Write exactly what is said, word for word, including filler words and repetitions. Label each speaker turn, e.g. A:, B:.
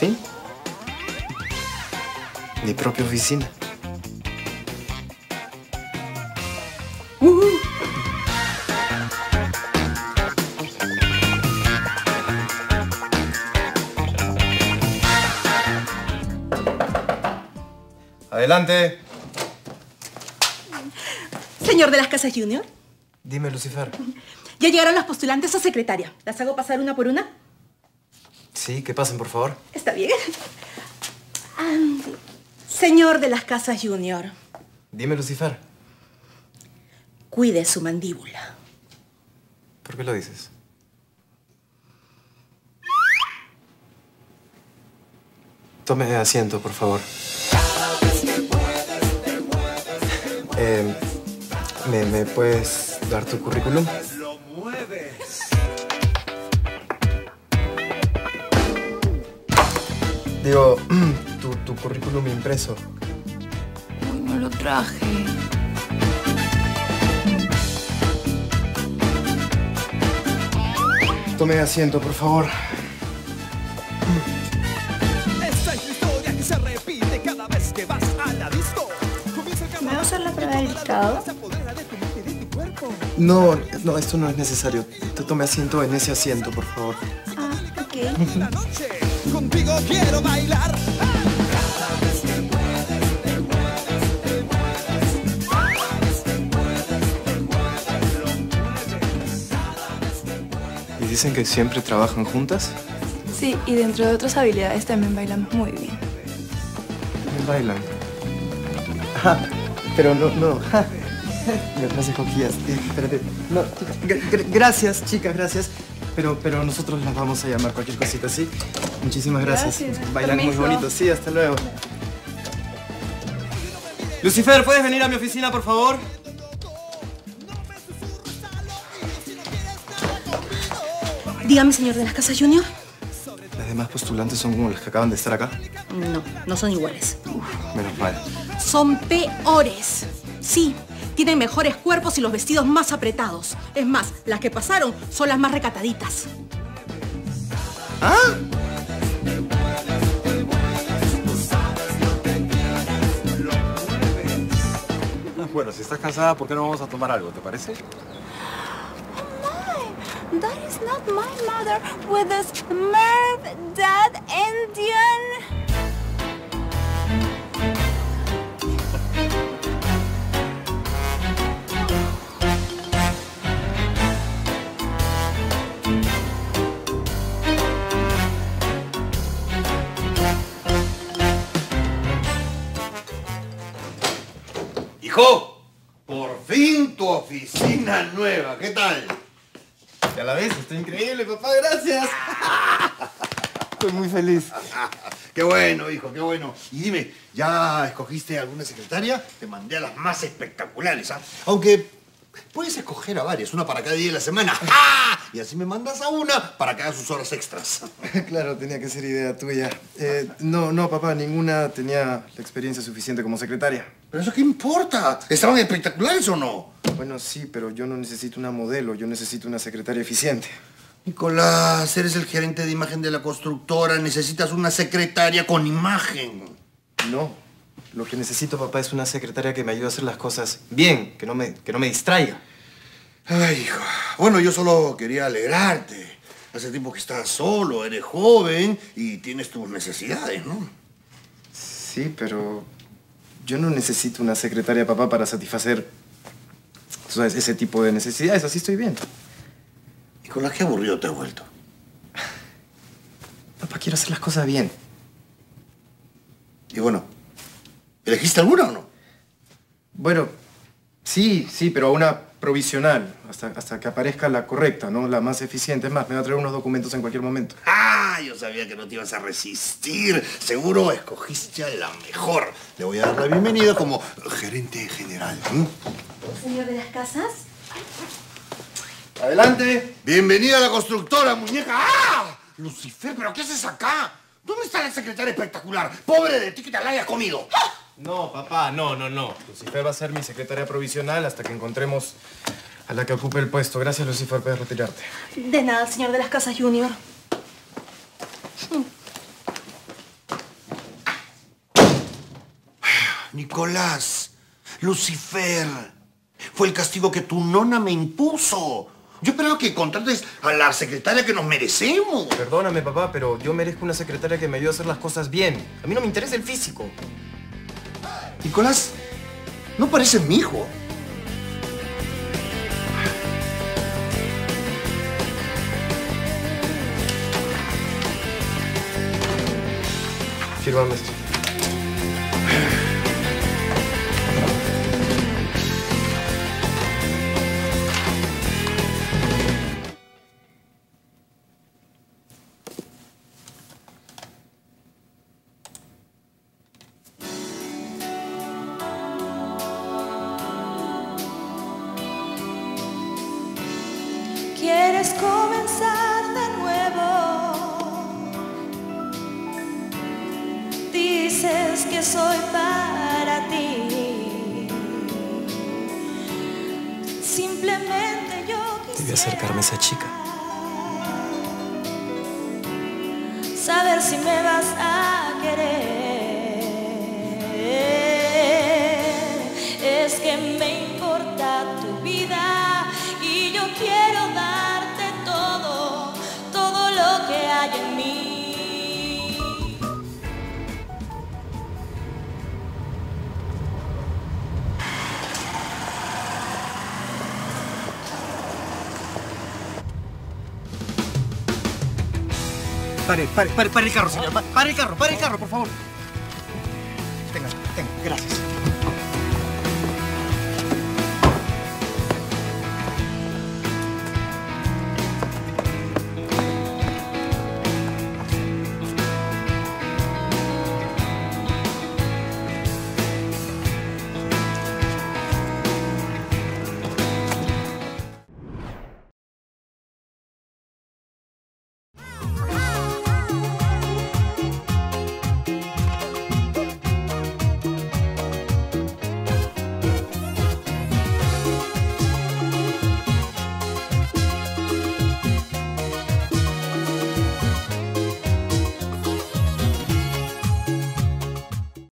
A: fin. Mi propia oficina. Uh. Adelante.
B: Señor de las Casas Junior.
A: Dime, Lucifer.
B: Ya llegaron las postulantes a secretaria. ¿Las hago pasar una por una?
A: Sí, que pasen, por favor.
B: Está bien. Um, señor de las Casas Junior.
A: Dime, Lucifer.
B: Cuide su mandíbula.
A: ¿Por qué lo dices? Tome asiento, por favor. Eh, ¿me, ¿Me puedes dar tu currículum?
C: Lo mueves.
A: Digo, tu, tu currículum impreso.
D: Uy, no lo traje.
A: Tome asiento, por favor.
C: Esa es la historia que se repite cada vez que vas a la disco.
D: ¿Me va a hacer la prueba del listado?
A: No, no, esto no es necesario. Te tome asiento en ese asiento, por favor.
D: Ah, ok.
C: La noche, contigo quiero bailar.
A: ¿Y dicen que siempre trabajan juntas?
D: Sí, y dentro de otras habilidades también bailamos muy bien.
A: ¿También bailan? Ah, pero no, no. No se cogías. Eh, espérate. No, gr gr gracias, chicas, gracias. Pero, pero nosotros las vamos a llamar cualquier cosita, ¿sí? Muchísimas gracias.
D: Gracias.
A: Bailan
D: Permiso.
A: muy bonito. Sí, hasta luego. Lucifer, ¿puedes venir a mi oficina, por favor?
B: Dígame, señor de las Casas Junior.
A: ¿Las demás postulantes son como las que acaban de estar acá?
B: No, no son iguales.
A: Uf, menos mal.
B: Son peores. Sí, tienen mejores cuerpos y los vestidos más apretados. Es más, las que pasaron son las más recataditas.
A: ¿Ah?
E: Bueno, si estás cansada, ¿por qué no vamos a tomar algo? ¿Te parece?
D: That is not my mother with this Merv Dad Indian.
F: Hijo, por fin tu oficina nueva. ¿Qué tal?
A: Ya la ves, está increíble, papá, gracias. Estoy muy feliz.
F: Qué bueno, hijo, qué bueno. Y dime, ¿ya escogiste alguna secretaria? Te mandé a las más espectaculares, ¿ah? Aunque puedes escoger a varias, una para cada día de la semana. ¡Ah! Y así me mandas a una para que haga sus horas extras.
A: Claro, tenía que ser idea tuya. Eh, no, no, papá, ninguna tenía la experiencia suficiente como secretaria.
F: ¿Pero eso qué importa? ¿Estaban espectaculares o no?
A: Bueno, sí, pero yo no necesito una modelo, yo necesito una secretaria eficiente.
F: Nicolás, eres el gerente de imagen de la constructora. Necesitas una secretaria con imagen.
A: No, lo que necesito, papá, es una secretaria que me ayude a hacer las cosas bien, que no me, que no me distraiga.
F: Ay, hijo. Bueno, yo solo quería alegrarte. Hace tiempo que estás solo, eres joven y tienes tus necesidades, ¿no?
A: Sí, pero yo no necesito una secretaria, papá, para satisfacer, tú sabes, ese tipo de necesidades. Así estoy bien.
F: Nicolás, qué aburrido te has vuelto.
A: Papá, quiero hacer las cosas bien.
F: Y bueno, ¿elegiste alguna o no?
A: Bueno, sí, sí, pero una provisional, hasta, hasta que aparezca la correcta, ¿no? La más eficiente. Es más, me va a traer unos documentos en cualquier momento.
F: ¡Ah! Yo sabía que no te ibas a resistir. Seguro escogiste a la mejor. Le voy a dar la bienvenida como gerente general. ¿Mm?
B: Señor de las Casas.
A: ¡Adelante!
F: Bienvenida a la constructora, muñeca. ¡Ah! Lucifer, ¿pero qué haces acá? ¿Dónde está la secretaria espectacular? Pobre de ti que te la hayas comido.
A: No, papá, no, no, no. Lucifer va a ser mi secretaria provisional hasta que encontremos a la que ocupe el puesto. Gracias, Lucifer, puedes retirarte.
B: De nada, señor de las Casas Junior.
F: Nicolás, Lucifer, fue el castigo que tu nona me impuso. Yo esperaba que contrates a la secretaria que nos merecemos.
A: Perdóname, papá, pero yo merezco una secretaria que me ayude a hacer las cosas bien. A mí no me interesa el físico.
F: Nicolás, no pareces mi hijo.
A: Fírmame esto.
G: ¿Quieres comenzar de nuevo? Dices que soy para ti. Simplemente yo quisiera
A: Debí acercarme a esa chica.
G: saber si me vas a querer. Es que me importa tu vida y yo quiero darte todo, todo lo que hay en mí.
A: Pare, pare, pare, pare el carro, señor. Pa- Pare el carro, pare el carro, por favor. Tenga, tenga, gracias.